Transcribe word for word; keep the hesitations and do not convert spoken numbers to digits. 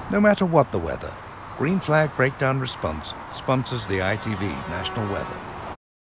No matter what the weather, Green Flag Breakdown Response sponsors the I T V National Weather.